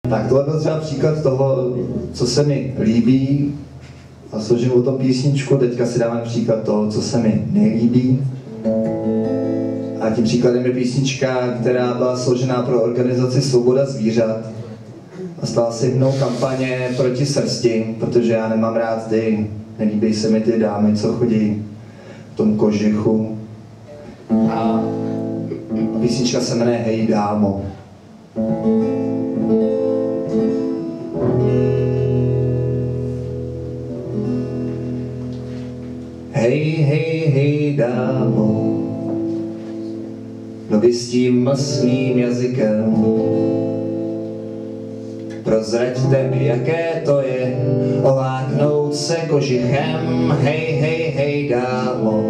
Tak tohle byl třeba příklad toho, co se mi líbí a složím o tom písničku. Teďka si dáme příklad toho, co se mi nelíbí. A tím příkladem je písnička, která byla složená pro organizaci Svoboda zvířat a stala se hymnou kampaně proti srsti, protože já nemám rád ty, nelíbí se mi ty dámy, co chodí v tom kožichu. A písnička se jmenuje Hej dámo. Hej, hej, hej dámo, no vy s tím mlsným jazykem, prozraďte mi, jaké to je oláknout se kožichem. Hej, hej, hej dámo,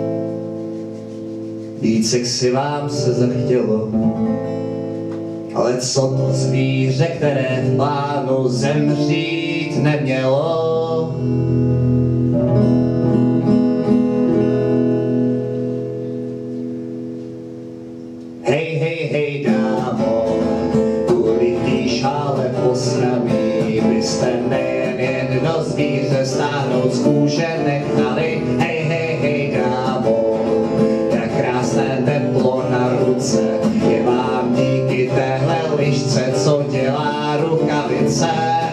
víc sexy vám se zachtělo, ale co to zvíře, které v plánu zemřít nemělo? Hej, hej, hej dámo, kvůli tý šále posraný byste nejen jedno zvíře stáhnout z kůže nechali. Hej, hej, hej dámo, jak krásné teplo na ruce je vám díky téhle lišce, co dělá rukavice.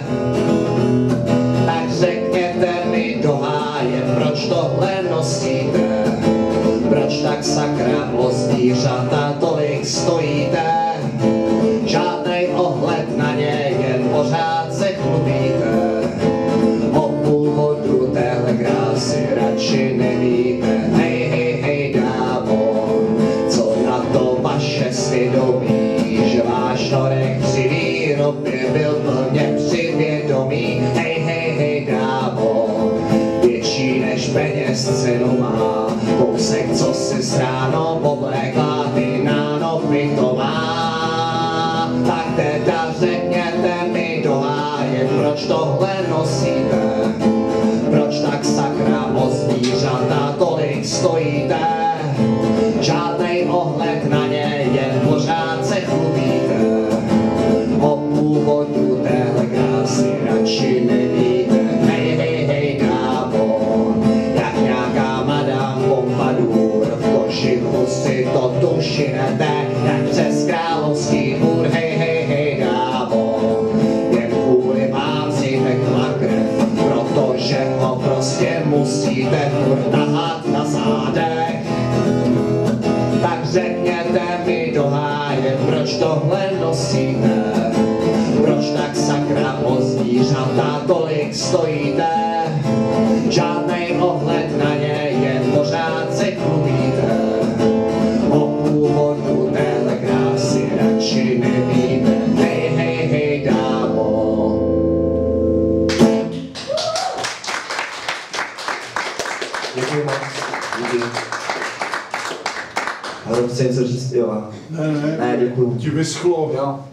Tak řekněte mi do háje, proč tohle nosíte, proč tak sakra o zvířata tolik stojíte? Žádnej ohled na ně, jen pořád se chlubíte. O původu téhle krásy radši nevíte. Hej, hej, hej dámo, co na to vaše svědomí, že váš norek při výrobě byl plně přivědomý. Hej, hej, hej dámo, větší než peněz cenu má kousek, co si s ráno oblékla, ty na nohy to má. Tak teda řekněte mi do háje, proč tohle nosíte, proč tak sakra o zvířata tolik stojíte? Žádnej ohled na ně, jen pořád se chlubíte. O původu téhle krásy radši nevíte. Hej, hej, hej dámo, jak nějaká madame Pompadour, v košichu si to tušinete, jak přes královský dvůr. Hej, hej, hej dámo, jen kvůli vám si tekla krev, protože ho prostě musíte furt tahat na zádech. Tak řekněte mi do háje, proč tohle nosíte, proč tak sakra o zvířata tolik stojíte? Žádnej ohled na ně, jen pořád se chlubíte. O původu téhle krásy radši nevíte. Hej, hej, hej dámo. Děkuji moc. Díky. Hro, chci něco říct, jo. Ne, Ne, děkuju. ti vyschlo. Jo.